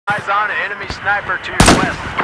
Eyes on an enemy sniper to your west.